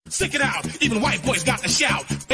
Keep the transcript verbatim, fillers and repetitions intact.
Stick it out, even white boys got to shout.